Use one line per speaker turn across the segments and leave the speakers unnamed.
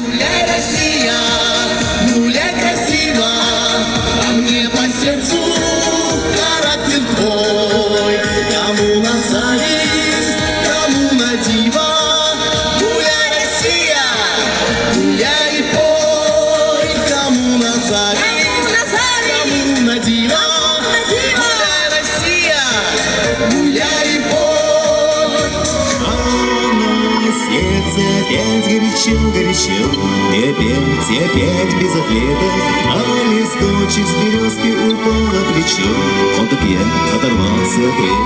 Гуляй, Россия, гуляй красиво, а мне по сердцу характер твой. Кому на зависть, кому на диво. Гуляй, Россия, гуляй и пой, кому на зависть, кому на диво. Гуляй, Россия, гуляй и пой.
А на сердце опять горячо, горячо, и опять без ответа. А листочек с березки упал на плечо, он так я оторвался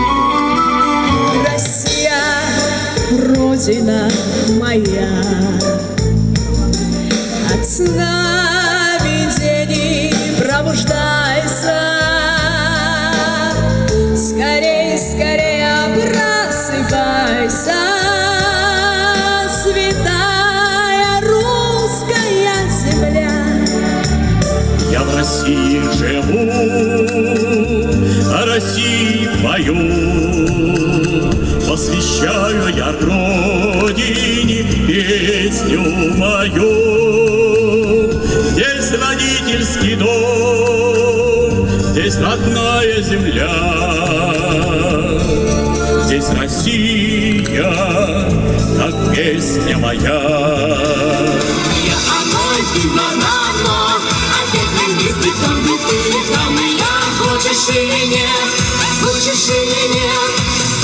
от веток.
Россия, Родина моя, от сна видений пробуждайся, скорей, скорей просыпайся, святая русская земля.
Я в России живу, а Россию твою посвящаю я Родине песню мою. Здесь родительский дом, здесь родная земля, здесь Россия, как песня моя.
Хочешь или нет,